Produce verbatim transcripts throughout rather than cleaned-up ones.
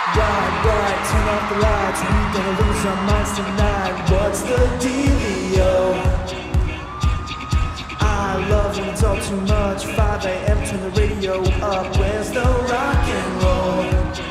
Right, right, turn off the lights. We're gonna lose our minds tonight. What's the dealio? I love when it's all too much. five a m, turn the radio up. Where's the rock and roll?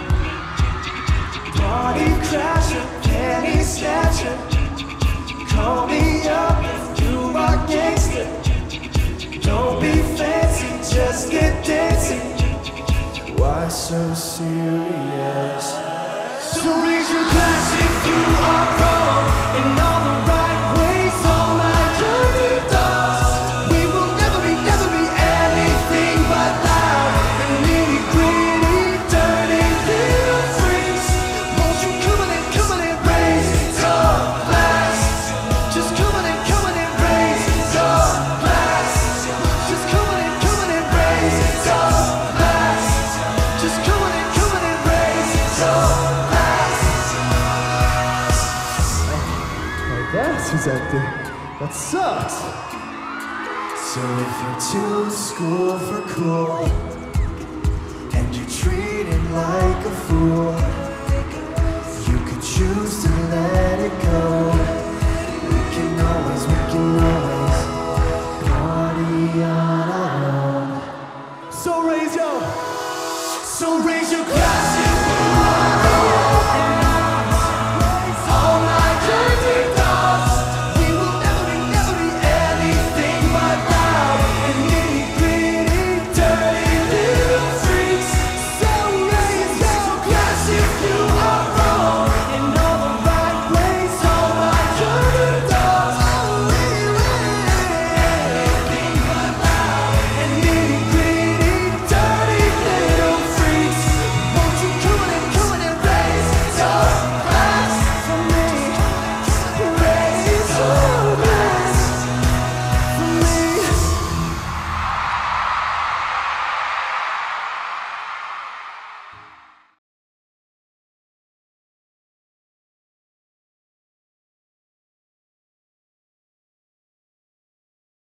Party crasher, penny snatcher. Call me up if you are gangster. Don't be fancy, just get dancing. Why so serious? So raise your glass if you are wrong in all the right ways. All my journey does. We will never be, never be anything but loud and nitty gritty, dirty little freaks. Won't you come on and come on and raise your glass? Just come on and come on and raise your glass. Just come on and come on and raise your glass. Just come on and come on and raise your glass. Like that? Who's that thing? That sucks. So if you're too old school for cool and you're treated like a fool, you could choose to let it go. We can always, we can always party on our own. So raise your So raise your glass.